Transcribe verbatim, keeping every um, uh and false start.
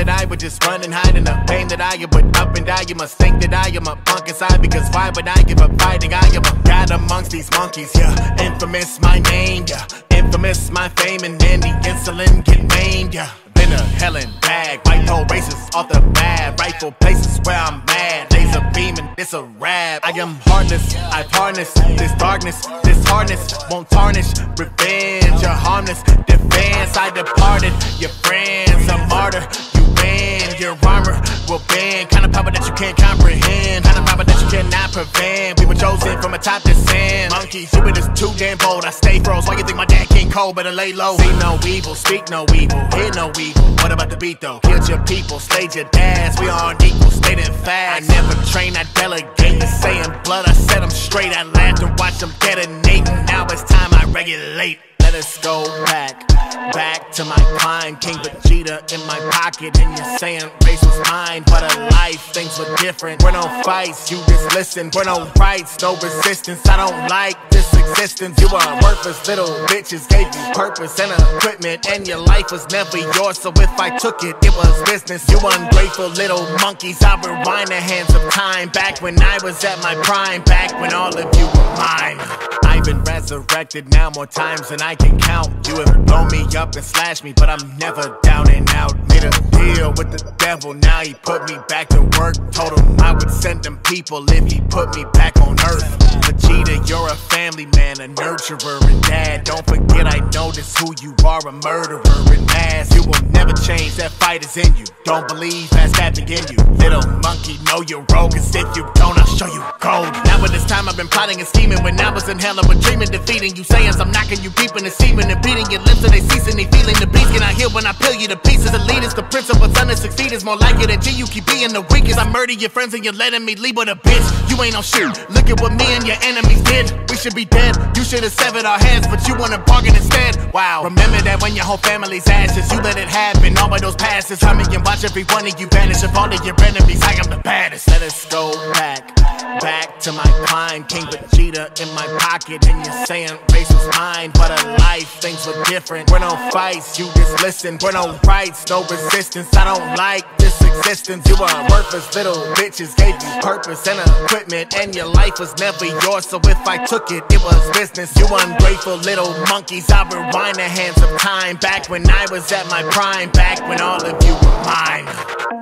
that I would just run and hide in the pain that I am. But up and die, you must think that I am a punk inside, because why would I give up fighting? I am a god amongst these monkeys, yeah. Infamous my name, yeah. Infamous my fame, and then the insulin get maimed, yeah. Been a hell and bag, white pole races off the map, rightful places where I'm mad. Laser beaming, it's a rap. I am heartless, I've harnessed this darkness, this hardness won't tarnish. Revenge, you're harmless. Defense, I departed. Your friends, a martyr. You win, your armor will bend. Kind of power that you can't comprehend, kind of power that you cannot prevent. We were chosen from a top descent. Monkeys, you were just too damn bold. I stay froze. Why you think my dad King Cole better lay low? See no evil, speak no evil, hear no evil. What about the beat though? Killed your people, slayed your dads. We aren't equal, stated fast. I never train, I delegate. You're saying blood, I set them straight. I laughed and watched them detonate. Now it's time I regulate. Let us go back, back to my prime. King Vegeta in my pocket, and you're saying race was mine. But a life, things were different. We're no fights, you just listen. We're no rights, no resistance. I don't like this existence. You are worthless little bitches. Gave you purpose and equipment, and your life was never yours. So if I took it, it was business. You ungrateful little monkeys. I rewind the hands of time. Back when I was at my prime. Back when all of you were mine. I've been resurrected now more times than I can count. You have blown me up and slashed me, but I'm never down and out. Made a deal with the devil, now he put me back to work. Told him I would send him people if he put me back on earth. Vegeta, you're a family man, a nurturer and dad. Don't forget I know this who you are, a murderer and ass. You will never change, that fight is in you. Don't believe that's that begin you. Little monkey, know you're rogue, cause if you don't, I'll show you gold. Now at this time I've been plotting and scheming. When I was in hell, I was dreaming, defeating you. Saying I'm knocking you deep in the semen and beating your lips so they cease and they feeling the beast. Can I heal when I peel you to pieces? Elitist, the principal son to succeed is more like it than G. You keep being the weakest. I murder your friends and you're letting me leave with a bitch. You ain't no shit. Look at what me and your enemies did. We should be dead. You should have severed our heads, but you wanna bargain instead. Wow. Remember that when your whole family's ashes, you let it happen. All of those passes, hurt me and watch every one of you vanish. Of all of your enemies, I am the baddest. Let us go back, back to my prime. King Vegeta in my pocket, and you're saying race was mine, but a life, things were different. We're no fights, you just listen. We're no rights, no resistance. I don't like this existence. You are worthless little bitches. Gave you purpose and equipment, and your life was never yours. So if I took it, it was business. You ungrateful little monkeys. I rewind the hands of time. Back when I was at my prime. Back when all of you were mine.